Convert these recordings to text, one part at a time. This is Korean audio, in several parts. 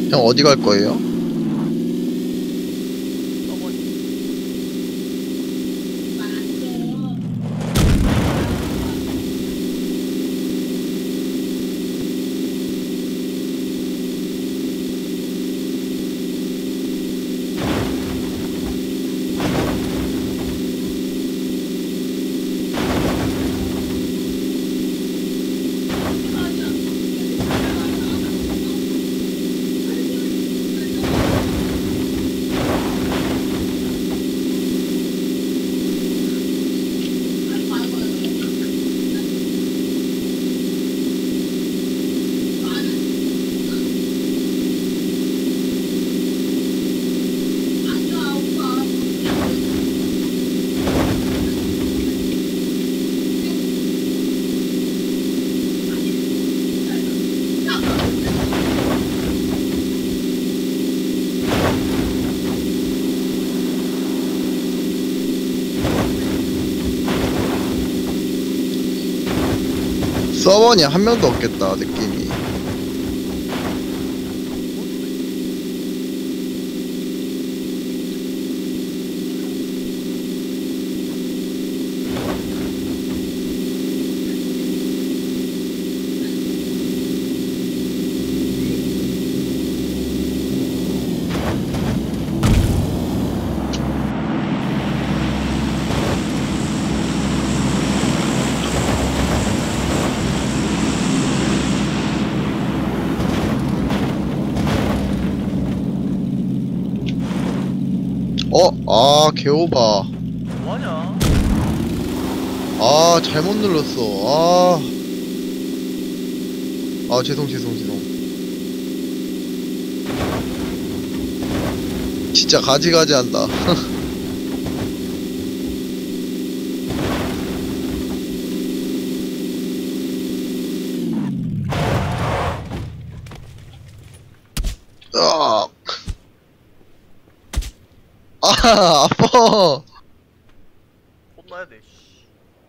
형 어디 갈 거예요? 서버니 한 명도 없겠다 느낌이. 개오바. 뭐하냐? 잘못 눌렀어. 죄송. 진짜 가지가지 한다. 아파. 혼나야 돼, 씨.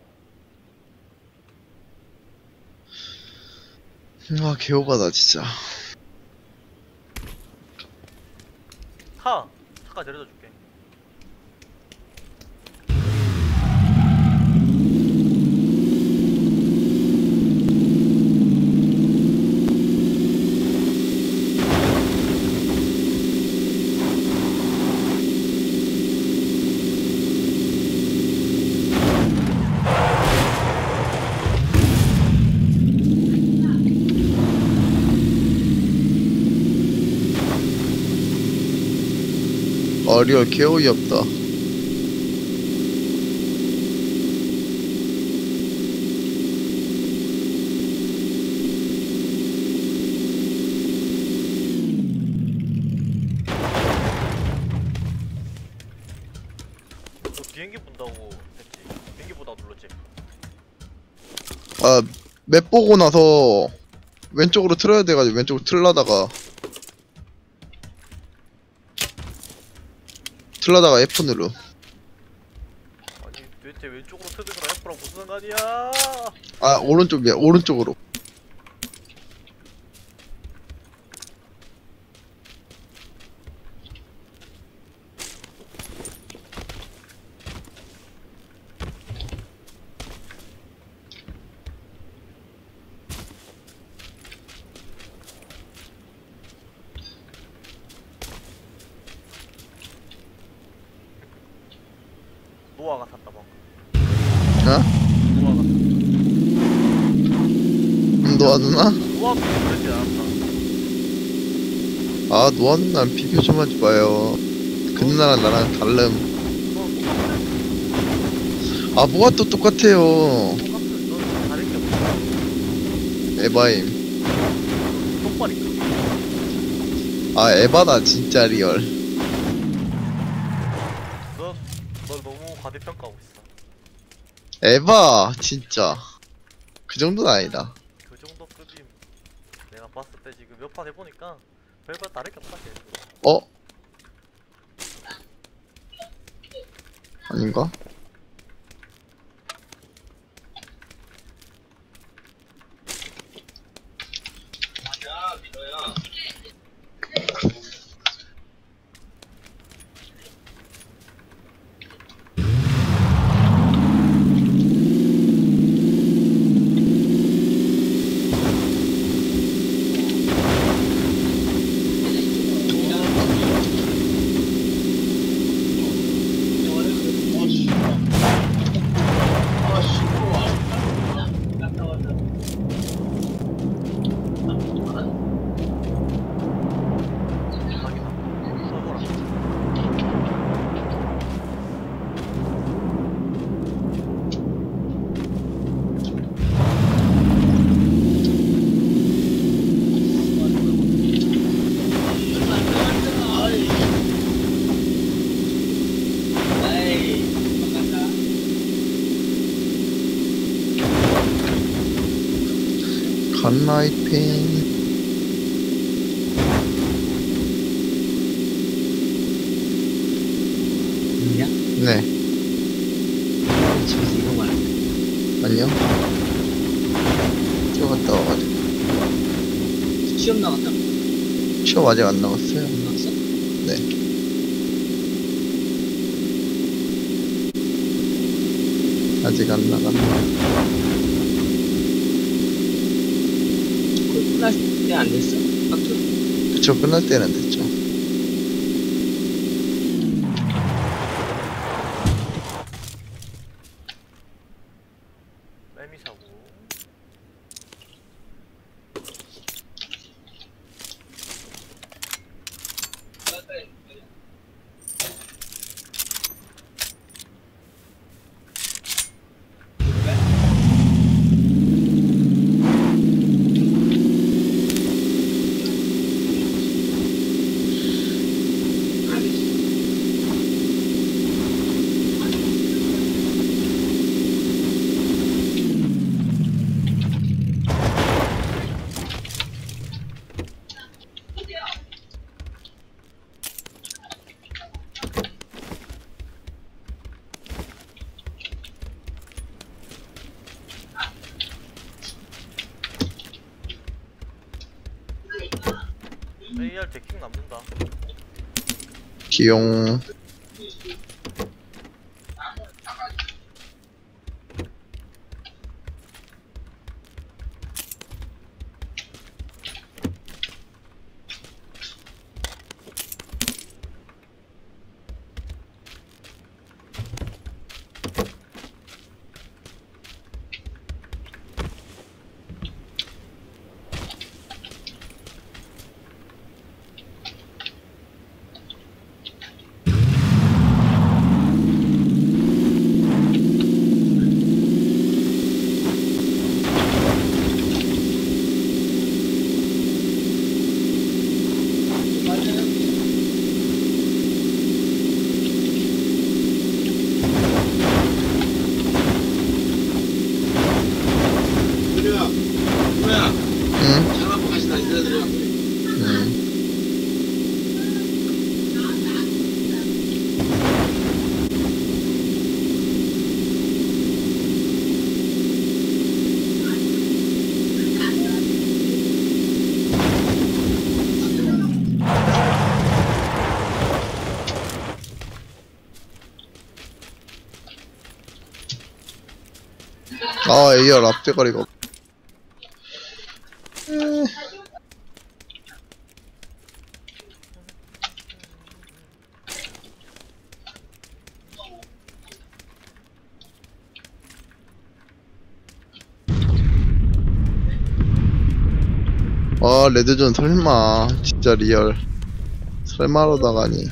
개오바다 진짜. 타! 차까지 내려다 줄게. 리얼 개어이없다. 너 비행기 본다고 했지? 비행기 보다 눌렀지? 맵 보고 나서 왼쪽으로 틀어야 돼가지고 왼쪽으로 틀라다가 F 누르. 아니, 도대체 왼쪽으로 트는 거랑 F랑 무슨 상관이야? 오른쪽이야. 오른쪽으로. 노아가 탔다 방금. 어? 노아가 탔다. 노아 누나? 노아도 그러지 않았나? 노아 누나 비교 좀 하지 마요. 그 누나랑 나랑 다름. 뭐가 또 똑같아요. 똑같은 넌 다른 게 없어. 에바임. 똥발이 크기. 에바다 진짜 리얼. 너 너무 과대평가하고 있어. 에바 진짜 그 정도는 아니다. 그 정도 급임. 내가 봤을 때 지금 몇 판 해보니까 별거 다를 게 없다 걔. 아닌가? 갓라이팅. 있냐? 네, 집에서 이거 말해. 안녕. 뛰어갔다 와가지고. 취업 나갔다. 취업 아직 안 나왔어요. 안 나갔어? 네. 아직 안 나갔나. 거의 끝날 때 안 됐어? 학교? 그쵸, 끝날 때는 됐죠. 매미 사고. AR 데킹 남는다. 기용. 응? 응. 아, AR 앞대가리가. 아, 레드존 설마. 진짜 리얼. 설마로다가니.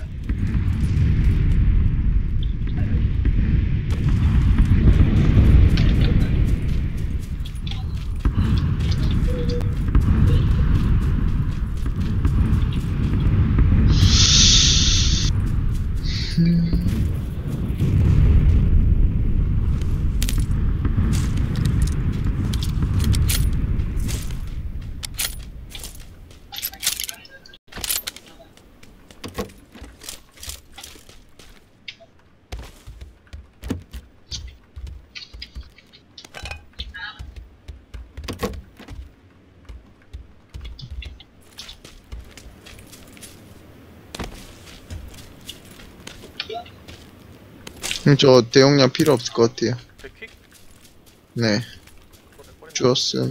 저 대용량 필요 없을 것 같아요. 데킥? 네, 꺼내. 주었음.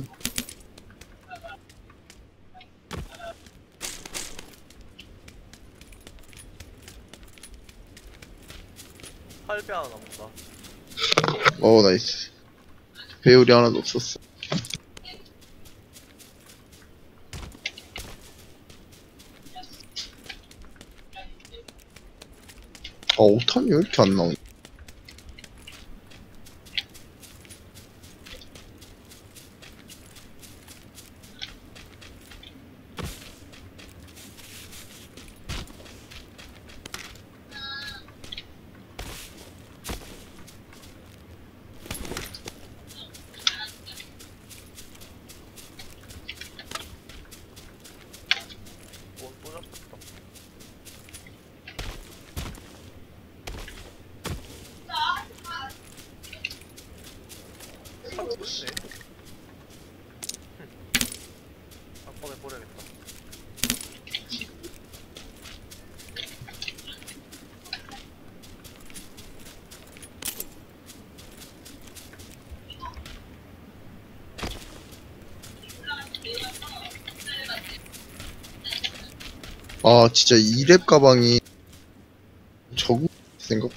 팔배 하나 남는다. 나이스. 배율이 하나도 없었어. 아, 5탄이 왜 이렇게 안 나오냐? 보이네. 깜빡에 버려야겠다. 아 진짜 이랩 가방이 저거 생각.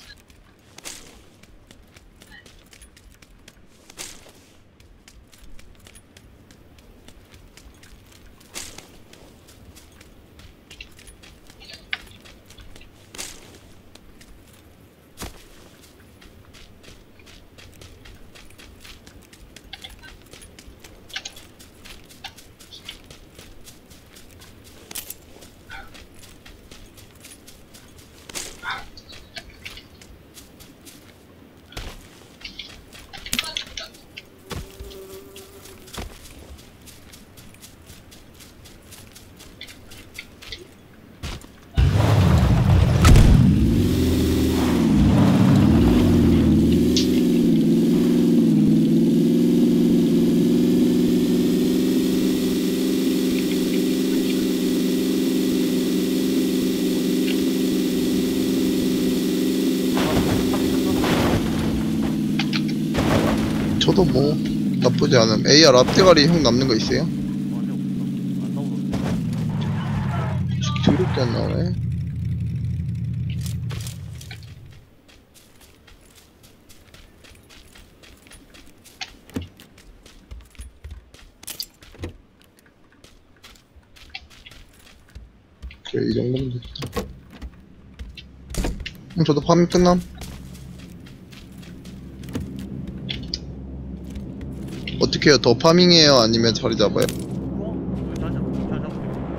저도 뭐 나쁘지 않음. AR 앞대가리 형 남는 거 있어요? 아니 없어. 안 나오던데. 더럽게 안 나오네. 그래 이 정도면 됐다. 그럼 저도 파밍 끝남? 어떻게 해요? 더 파밍해요? 아니면 자리 잡아요? 어? 잘 잡고.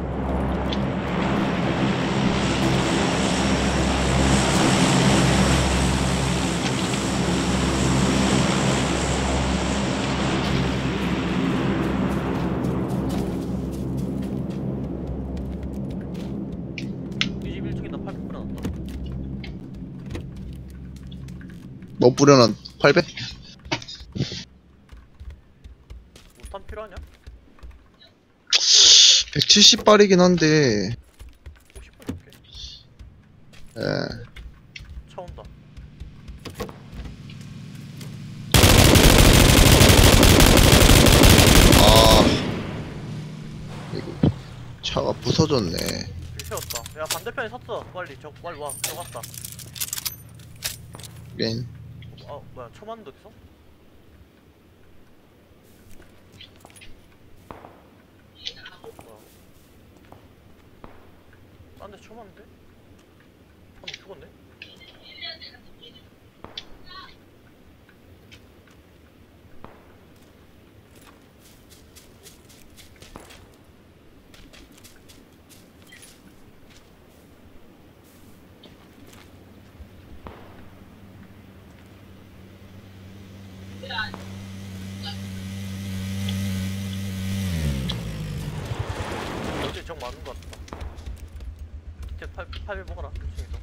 이 집 1층에 나 800 뿌려놨다. 뭐 뿌려놨? 800? 우탄 필요하냐? 170발이긴 한데 50분 줄게. 예. 차 온다. 아 이거 차가 부서졌네. 길 세웠다. 야 반대편에 섰어. 빨리 빨리 와. 들어갔다. 렌. 아 뭐야 쳐 맞는데 어디서? 뭐야? 딴 데 쳐 맞는데? 한명 죽었네? 이제 정 맞는 것 같다. 이제 8배 먹어라 1층에서.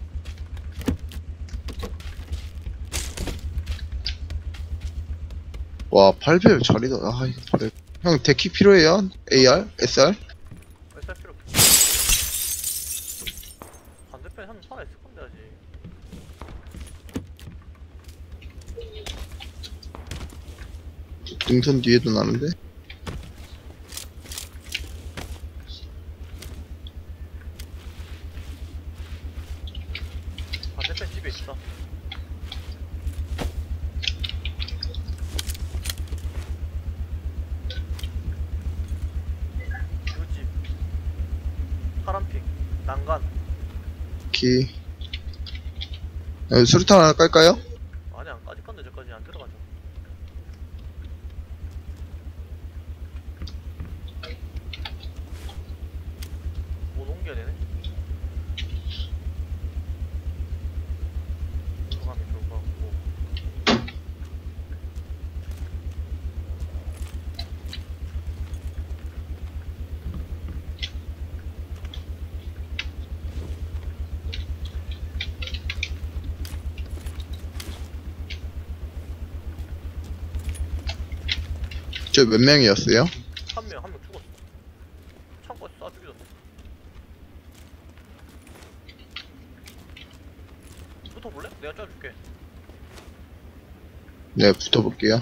와 8배율 자리다. 아 이거 800. 형 데키 필요해요? AR? SR? 쌀 필요 없지. 반대편에 한 하나 있을 건데 아직. 능선 뒤에도 나는데? 반대편 집에 있어. 요집 파란핑 난간. 키. 수류탄 하나 깔까요? 아니 안 까질 건데 저까지 안 들어가죠. 못 옮겨야 되네. 들어가면 좋을 것 같고. 저 몇 명이었어요? 한 명 죽었어. 창고에서 쏴 죽이던데. 붙어볼래? 내가 쏴줄게. 네, 붙어볼게요.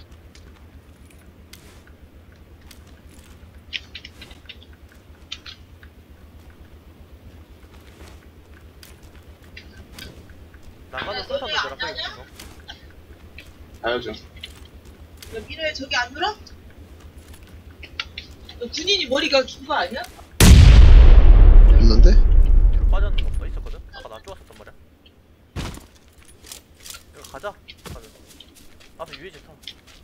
나가는 순서도 내가 빼겠어. 가야죠. 야, 민호야 저기 안 놀아? 너 군인이 머리가 긴 거 아니야? 있는데? 뒤로 빠졌는 것도 있었거든? 아까 나 쪼았었단 말이야. 이거 가자. 가자. 앞에 유해진 타.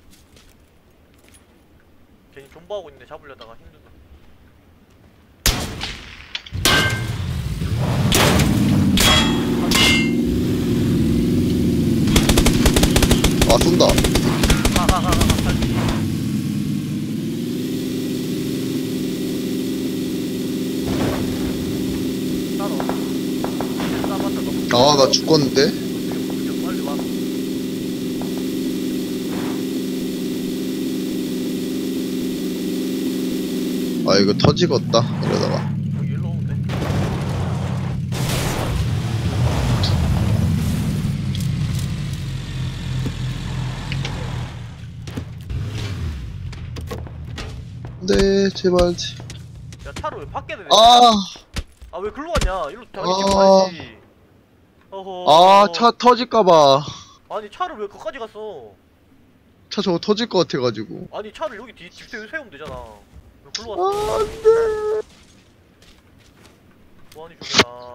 괜히 존버하고 있는데 잡으려다가 힘들다. 아, 쏜다. 가. 따로. 싸봤다 너. 아, 나 죽었는데? 빨리 와. 아, 이거 터지겠다. 이러다가. 여기 일로 오면 돼. 네, 제발. 야 차를 왜 밖에 내려? 아, 아 왜 글로 갔냐? 일로 당연히 아. 가야지. 어허. 아, 차 터질까봐. 아니 차를 왜 거기까지 갔어? 차 저거 터질 것 같아가지고. 아니 차를 여기 집에 세우면 되잖아. 왜 글로 갔어? 아, 안 돼. 뭐하니 저기야.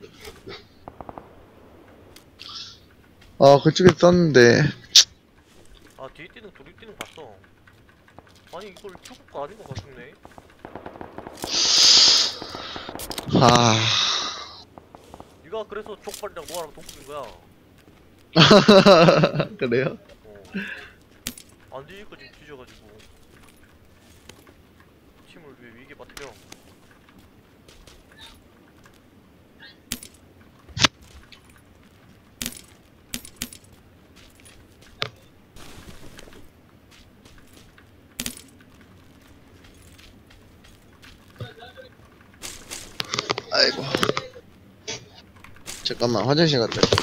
아, 그쪽에 쐈는데. 아 뒤에 뛰는 둘이 뛰는 거 봤어. 아니 이걸 죽을 거 아닌 것 같은데. 아. 네가 그래서 족발이랑 노아랑 동급인 거야. 그래요? 안 뒤질 거지 뒤져가지고 팀을 왜 위기에 빠뜨려. 아이고. 잠깐만, 화장실 갔다 올게.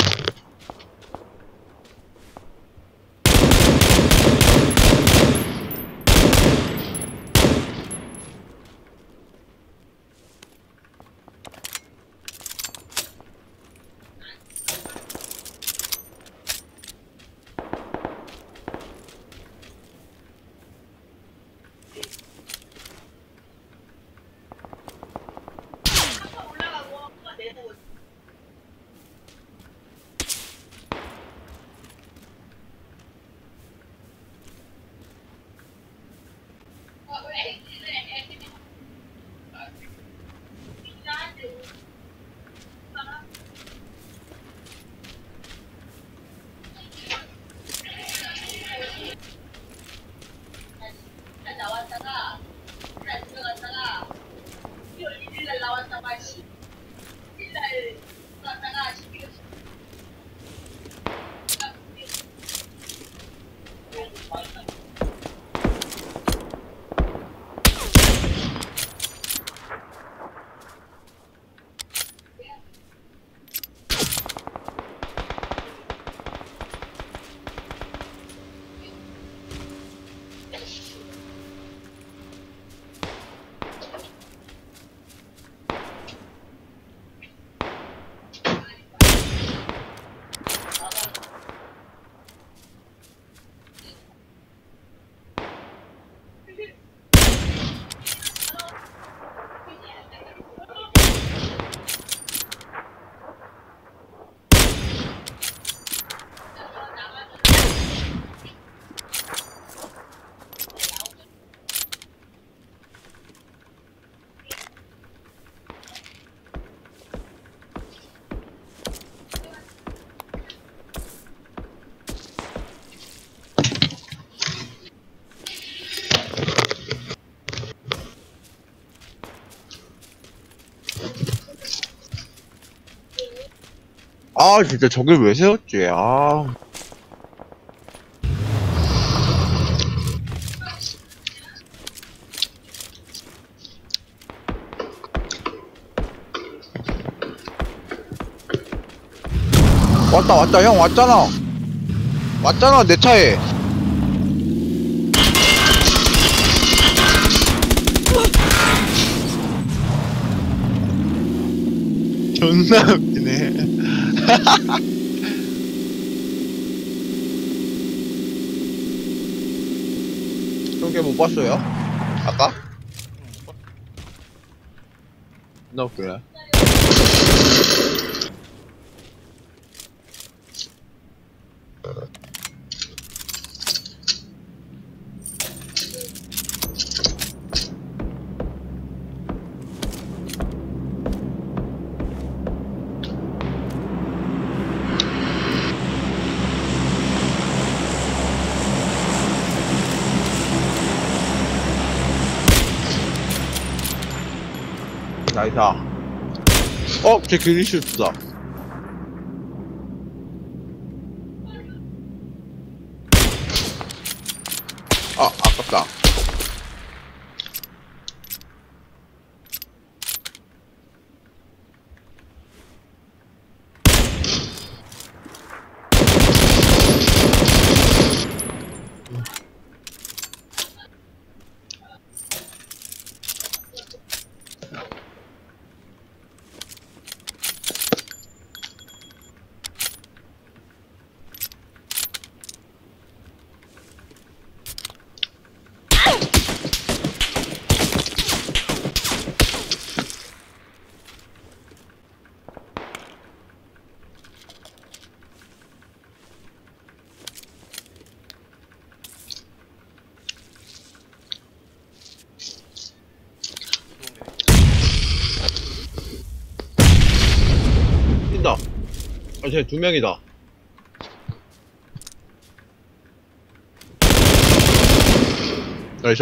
아, 진짜 저길 왜 세웠지? 아. 왔다 형 왔잖아. 왔잖아 내 차에. 존나 웃기네. 형걔 못 봤어요? 아까? 뭐? 존나 웃기네. 나이다. 쟤 그리슈트다. 아깝다. 뛴다. 쟤 2명이다. 나이스.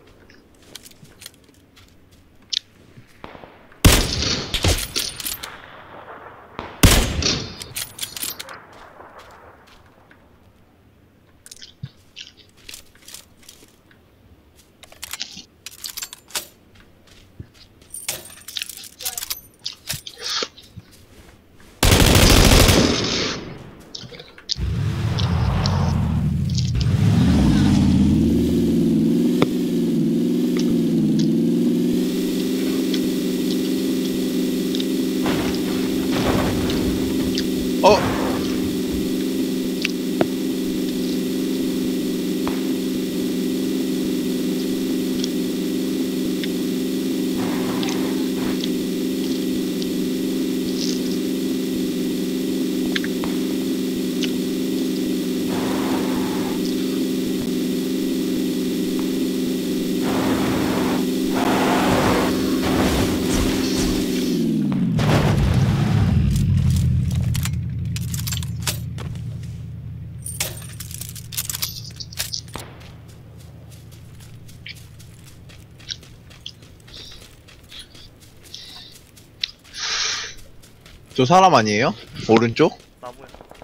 저 사람 아니에요? 오른쪽? 나무에.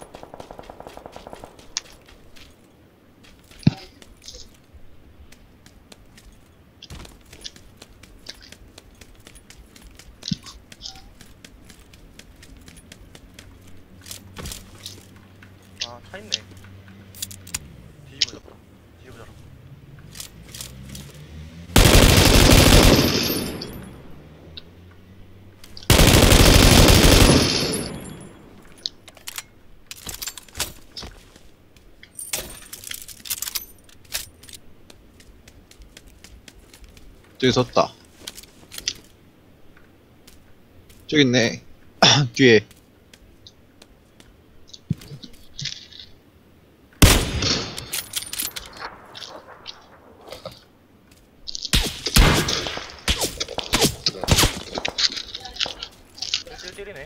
아, 차 있네. 뒤집어졌다. 뒤집어져라. 저기 섰다. 저기 있네. 뒤에. 찔찔이네.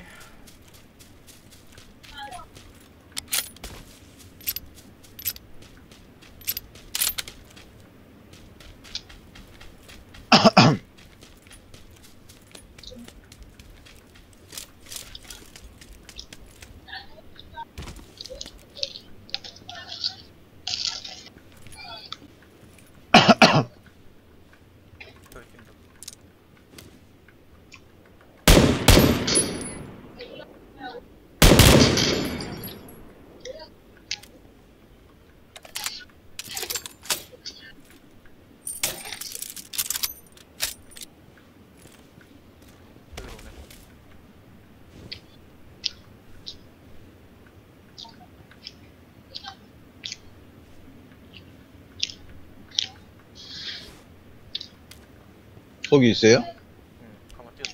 거기 있어요? 응, 가만 뛰었어.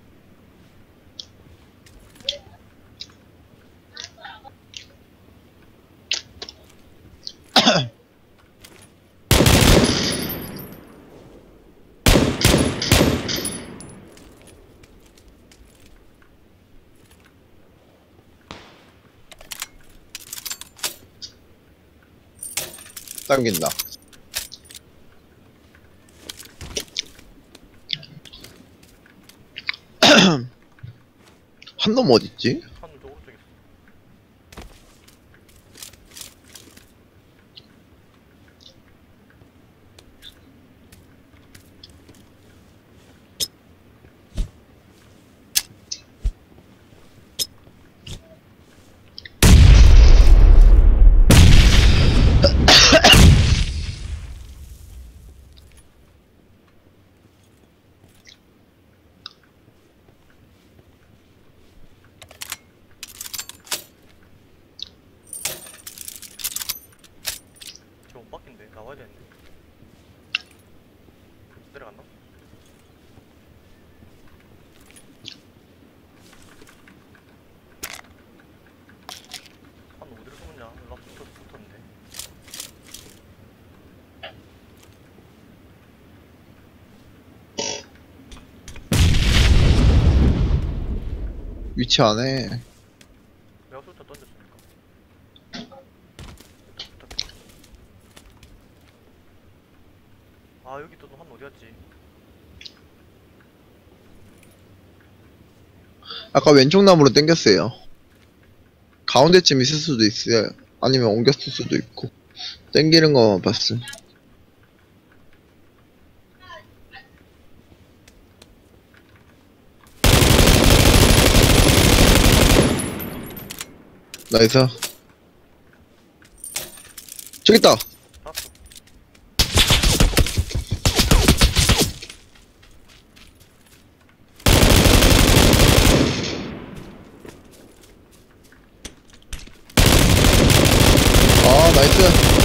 당긴다. 한 놈 어딨지? 한놈 오른쪽에 있어. 저못 바뀐데 나와야 되는데. 내려갔나? 한놈 어디로 숨었냐? 나 붙었는데. 위치 안에. 내가 술탄 던졌으니까. 아 여기 또 한 어디 갔지? 아까 왼쪽 나무로 당겼어요. 가운데쯤 있을 수도 있어요. 아니면 옮겼을 수도 있고. 당기는 거만 봤음. 나이스. 저기 있다. 봤어. 아, 나이스.